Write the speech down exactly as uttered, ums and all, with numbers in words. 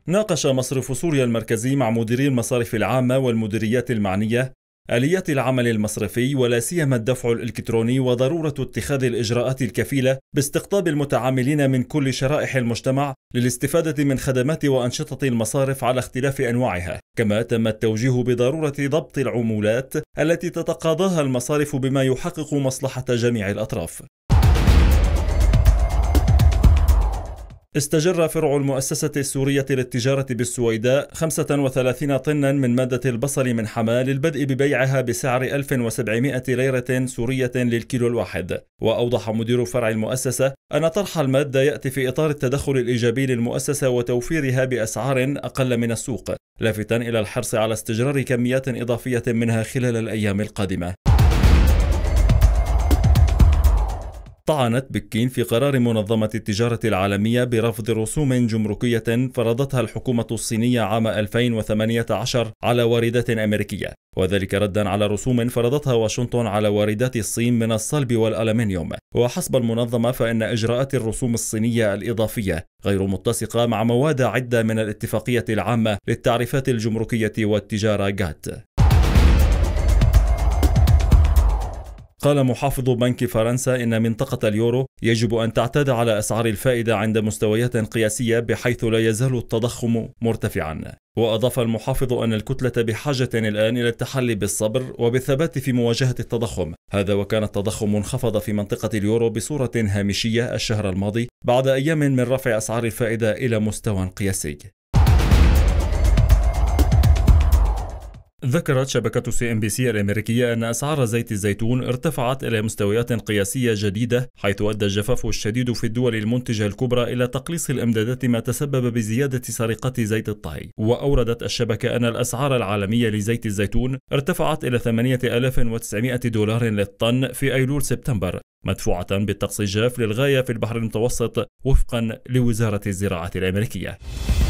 ناقش مصرف سوريا المركزي مع مديري المصارف العامة والمديريات المعنية آليات العمل المصرفي ولا سيما الدفع الإلكتروني وضرورة اتخاذ الإجراءات الكفيلة باستقطاب المتعاملين من كل شرائح المجتمع للاستفادة من خدمات وأنشطة المصارف على اختلاف أنواعها. كما تم التوجيه بضرورة ضبط العمولات التي تتقاضاها المصارف بما يحقق مصلحة جميع الأطراف. استجر فرع المؤسسة السورية للتجارة بالسويداء خمسة وثلاثين طنا من مادة البصل من حماة للبدء ببيعها بسعر ألف وسبعمائة ليرة سورية للكيلو الواحد. وأوضح مدير فرع المؤسسة أن طرح المادة يأتي في إطار التدخل الإيجابي للمؤسسة وتوفيرها بأسعار أقل من السوق، لافتا إلى الحرص على استجرار كميات إضافية منها خلال الأيام القادمة. طعنت بكين في قرار منظمة التجارة العالمية برفض رسوم جمركية فرضتها الحكومة الصينية عام ألفين وثمانية عشر على واردات أمريكية، وذلك ردا على رسوم فرضتها واشنطن على واردات الصين من الصلب والألمنيوم. وحسب المنظمة فإن إجراءات الرسوم الصينية الإضافية غير متسقة مع مواد عدة من الاتفاقية العامة للتعريفات الجمركية والتجارة جات. قال محافظ بنك فرنسا إن منطقة اليورو يجب أن تعتاد على أسعار الفائدة عند مستويات قياسية بحيث لا يزال التضخم مرتفعا. وأضاف المحافظ أن الكتلة بحاجة الآن إلى التحلي بالصبر وبالثبات في مواجهة التضخم، هذا وكان التضخم انخفض في منطقة اليورو بصورة هامشية الشهر الماضي بعد أيام من رفع أسعار الفائدة إلى مستوى قياسي. ذكرت شبكة سي إم بي سي الأمريكية أن أسعار زيت الزيتون ارتفعت إلى مستويات قياسية جديدة، حيث أدى الجفاف الشديد في الدول المنتجة الكبرى إلى تقليص الإمدادات ما تسبب بزيادة سرقة زيت الطهي. وأوردت الشبكة أن الأسعار العالمية لزيت الزيتون ارتفعت إلى ثمانية آلاف وتسعمائة دولار للطن في أيلول سبتمبر، مدفوعة بالطقس الجاف للغاية في البحر المتوسط وفقا لوزارة الزراعة الأمريكية.